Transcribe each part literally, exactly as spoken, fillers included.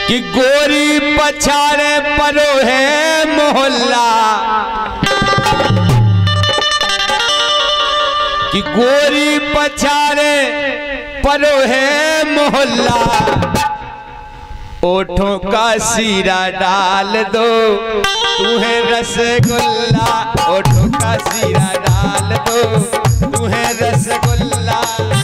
कि गोरी पछाड़े परो है मोहल्ला, कि गोरी पछाड़े परो है मोहल्ला, ओठों का सीरा डाल दो तुम्हें रसगुल्ला, ओठों का सीरा डाल दो तुम्हें रसगुल्ला।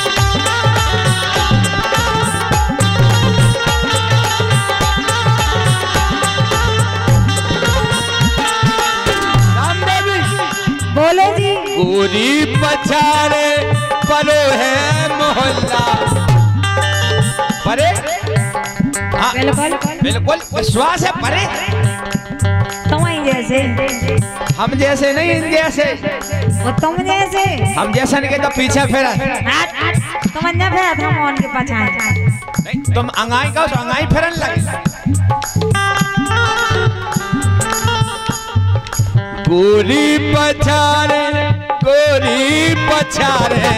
बोलो जी। गोरी पछाड़े परो है मोहल्ला, परे हाँ बिल्कुल बिल्कुल विश्वास है, परे तुम जैसे, हम जैसे नहीं इन जैसे, वो तुम जैसे, हम जैसा नहीं के तो पीछे फेरा, तुम अन्य फेरा था मौन के पछाड़ नहीं, तुम अंगाई का तो अंगाई फेरन लगे। गोरी पछाड़े गोरी पछाड़े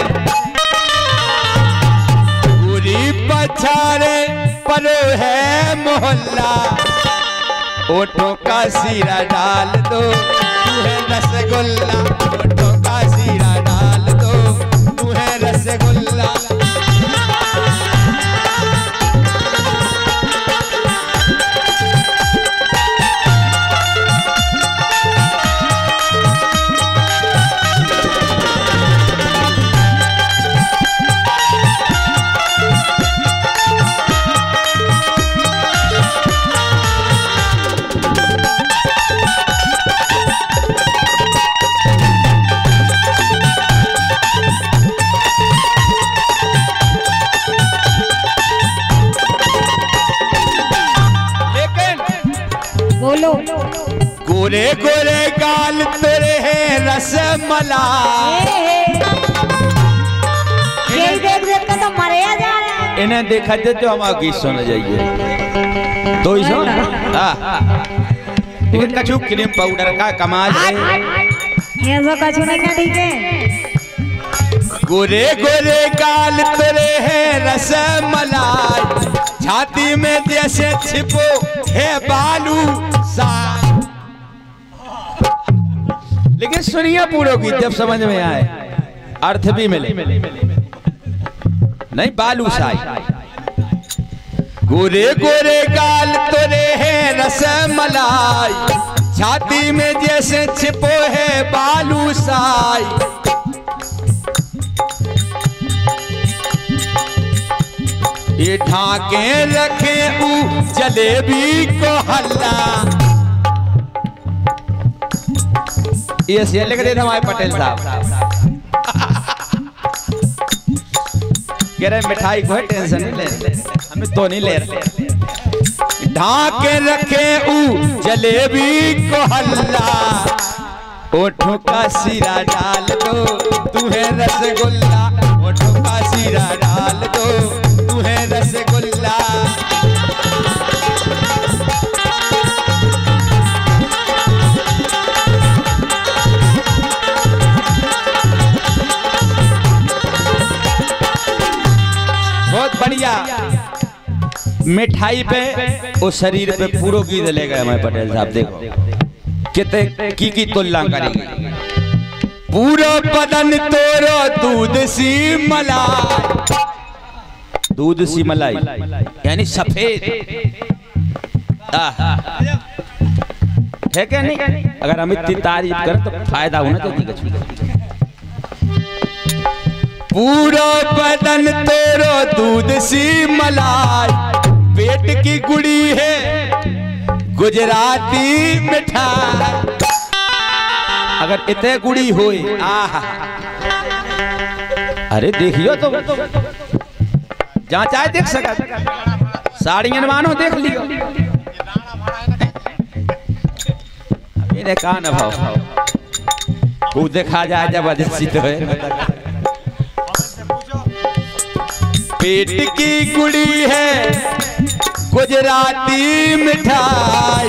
गोरी पछाड़े परो है मोहल्ला, ओठों का सीरा डाल दो तुम्हें रसगुल्ला, ओठों का सीरा डाल दो तुम्हें रसगुल्ला। गोरे गोरे गाल तेरे है रसमलाई, यही देख देख कर तो मरे जा रहा है। इन्हें देखा दे तो हमारा गीत सुन जाइए तो ही सुन। लेकिन कछु क्रीम पाउडर का कमाल है, ये तो कछु नहीं है, ठीक है। गोरे गोरे गाल तेरे है रसमलाई, छाती में जैसे छिपो है बालू सा। लेकिन सुनिए पूरा गीत जब समझ में आए अर्थ भी मिले, नहीं बालू साई। गोरे गोरे गाल तोरे है रसमलाई, छाती में जैसे छिपो है बालू साई। ये ढाके रखे ऊ जलेबी को हल्ला, ये से लिख दे हमारे पटेल साहब कह रहे मिठाई को टेंशन नहीं ले, हमें तो नहीं ले रहे। ढाके रखे ऊ जलेबी को हल्ला, ओठों का सीरा डाल दो तुम्हें रसगुल्ला, ओठों का सीरा डाल दो तुम्हें रसगुल्ला। बहुत बढ़िया मिठाई पे और शरीर पे पूरा गीत ले गए हमारे पटेल साहब। देखो कितने की की तुलना करेंगे। पूरा बदन तोरो दूध सी मलाई, दूध सी मलाई यानी सफेद है क्या नहीं? अगर हम इतनी तारीफ करें तो फायदा होना चाहिए। पूरा बदन तेरो दूध सी मलाई, पेट की गुड़ी है गुजराती मिठाई। अगर इतने गुड़ी होए आहा, अरे देखियो तो जहाँ चाहे देख सका, साड़ियां मानो देख लियो। मेरे कान भाव वो देखा जाए जबरदस्ती तो है। पेट की गुड़ी है गुजराती मिठाई,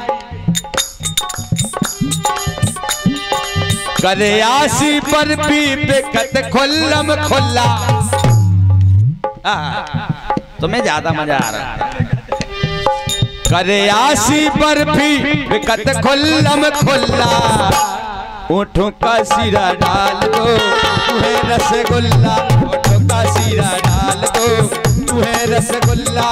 कदयासी पर भी बेकत खुल्लम खुल्ला। तुम्हें ज्यादा मजा आ रहा है। करे आसी बर्फी विकत खुल्लम खुल्ला ऊँटों का सिरा डाल दो तुम्हें रसगुल्ला ऊँटों का सिरा डाल दो तुम्हें रसगुल्ला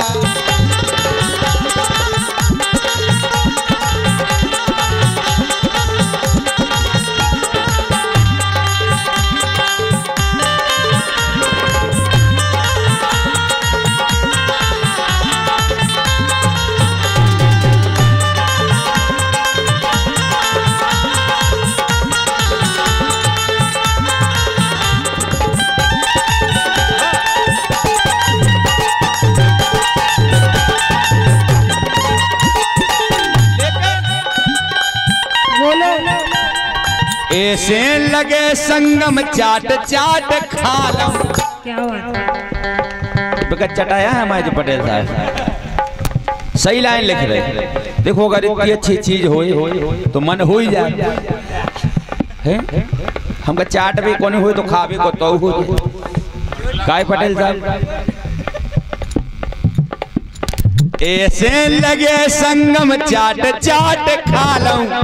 ऐसे लगे संगम चाट चाट खालम। क्या हुआ? चटाया है हमारे पटेल साहब सही लाइन लिख रहे। देखो अगर इतनी अच्छी चीज हो तो मन हो ही जाए। हमका चाट भी कोनी हुई तो खा भी को तो हो काय पटेल साहब। ऐसे लगे संगम चाट चाट खालम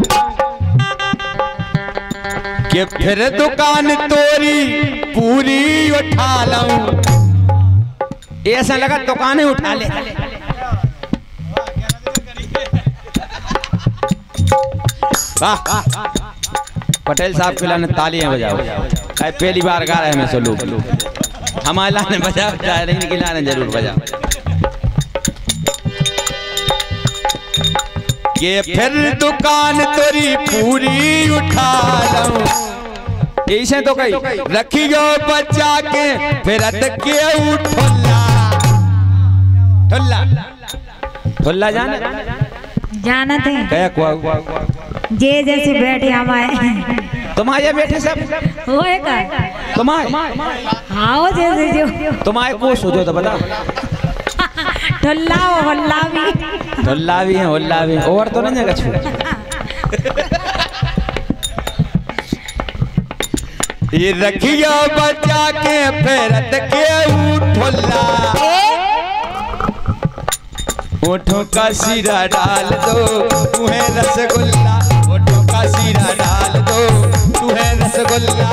कि फिर दुकान तोरी पूरी उठा लूं। ऐसा लगा दुकानें उठा ले। पटेल साहब के लाने तालियां बजाओ। पहली बार गा रहे हैं मैं लोग हमारे लाने बजा बजा लेकिन इनके लाने जरूर बजा। ये फिर दुकान तोरी पूरी उठा लूं। ऐसे तो कही रखी गो बच्चा के फिर के ठुल्ला ठुल्ला ठुल्ला जाना जाना थे क्या कुआ जे जैसे बैठे हमारे तुम्हारे बैठे सब होए का तुम्हारे हाँ जैसे जो तुम्हारे को सोचो तो बता। ठुल्ला होल्ला भी ठुल्ला भी है होल्ला भी और तो नहीं जगह छू। ये रखियो बचा के फेरत के ठुल्ला ओठों का सिरा डाल दो तुम्हें रसगुल्ला ओठों का सिरा डाल दो तुम्हें रसगुल्ला।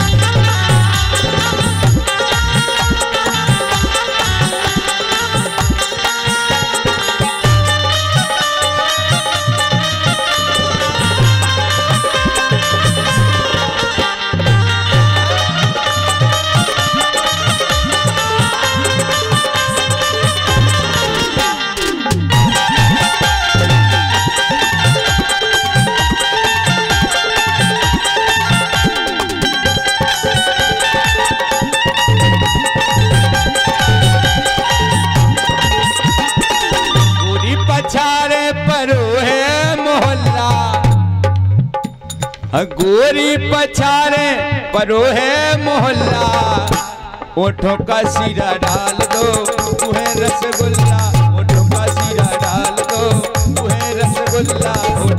गोरी पछारे परो है मोहल्ला ओठों का सिरा डाल दो तुम्हें रसगुल्ला ओठों का सिरा डाल दो तुम्हें रसगुल्ला।